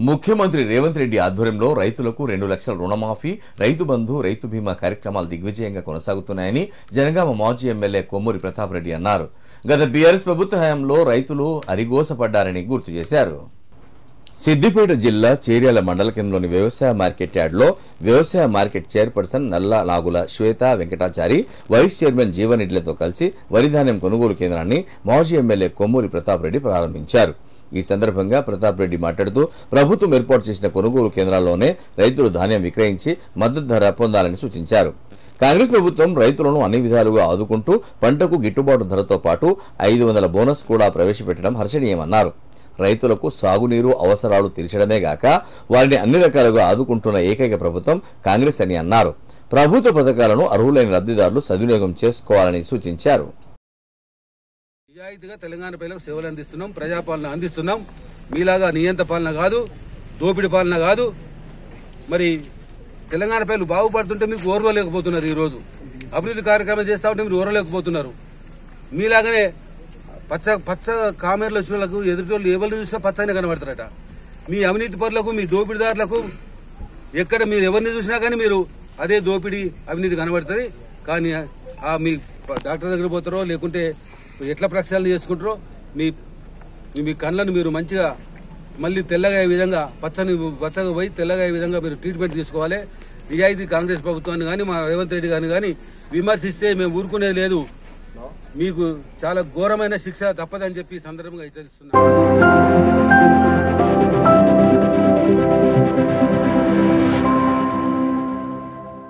ముఖ్యమంత్రి రేవంత్ రెడ్డి ఆధ్వర్యంలో రైతులకు 2 లక్షల రుణమాఫీ, రైతు బంధు, రైతు బీమా కార్యక్రమాలు దిగ్విజయంగా కొనసాగుతున్నాయని జనగామ మాజీ ఎమ్మెల్యే కొమ్మూరి ప్రతాప్ రెడ్డి అన్నారు. గత బీఆర్ఎస్ ప్రభుత్వ హయాంలో రైతులు అరిగోసపడ్డారని గుర్తు చేశారు. సిద్దిపేట జిల్లా చేర్యాల మండల కేంద్రంలోని వ్యవసాయ మార్కెట్ యార్డ్లో వ్యవసాయ market chairperson Nalla Nagula Swetha Venkatachari, vice chairman జీవన్రెడ్డిలతో కలిసి వరిధాన్యం కొనుగోలు కేంద్రాన్ని మాజీ ఎమ్మెల్యే కొమ్మూరి ప్రతాప్ రెడ్డి ప్రారంభించారు. ఈ సందర్భంగా ప్రతాప్ రెడ్డి మాట్లాడుతూ ప్రభుత్వం ఏర్పాటు చేసిన కొనుగోలు కేంద్రాల్లోనే రైతులు ధాన్యం విక్రయించి మద్దతు ధర పొందాలని సూచించారు. కాంగ్రెస్ ప్రభుత్వం రైతులను అన్ని విధాలుగా ఆదుకుంటూ పంటకు గిట్టుబాటు ధరతో పాటు 500 బోనస్ కూడా ప్రవేశపెట్టడం హర్షణీయమన్నారు. రైతులకు సాగునీరు అవసరాలు తీర్చడమే గాక వారిని అన్ని రకాలుగా ఆదుకుంటున్న ఏకైక ప్రభుత్వం కాంగ్రెస్ అని అన్నారు. ప్రభుత్వ పథకాలను అర్హులైన లబ్ధిదారులు సద్వినియోగం చేసుకోవాలని సూచించారు. నిజాయితీగా తెలంగాణ ప్రజలకు సేవలు అందిస్తున్నాం, ప్రజాపాలన అందిస్తున్నాం. మీలాగా నియంత పాలన కాదు, దోపిడి పాలన కాదు. మరి తెలంగాణ ప్రజలు బాగుపడుతుంటే మీకు ఓర్వలేకపోతున్నారు. ఈ రోజు అభివృద్ధి కార్యక్రమాలు చేస్తా ఉంటే మీరు ఓర్వలేకపోతున్నారు. మీలాగానే పచ్చ కామెర్లు వచ్చిన వాళ్ళకు ఎదుటి ఎవరిని చూసినా పచ్చని కనబడతారట. మీ అవినీతి పరులకు, మీ దోపిడిదారులకు ఎక్కడ మీరు ఎవరిని చూసినా కానీ మీరు అదే దోపిడి అవినీతి కనబడుతుంది. కానీ మీ డాక్టర్ దగ్గర పోతారో లేకుంటే ఎట్లా ప్రక్షాళన చేసుకుంటారో మీ కళ్ళను మీరు మంచిగా మళ్ళీ తెల్లగా అయ్యే విధంగా పచ్చగా పోయి తెల్లగా అయ్యే విధంగా మీరు ట్రీట్మెంట్ తీసుకోవాలి. నిజాయితీ కాంగ్రెస్ ప్రభుత్వాన్ని కానీ మా రేవంత్ రెడ్డి గారిని కానీ విమర్శిస్తే మేము ఊరుకునేది లేదు. మీకు చాలా ఘోరమైన శిక్ష తప్పదని చెప్పి సందర్భంగా హెచ్చరిస్తున్నాం.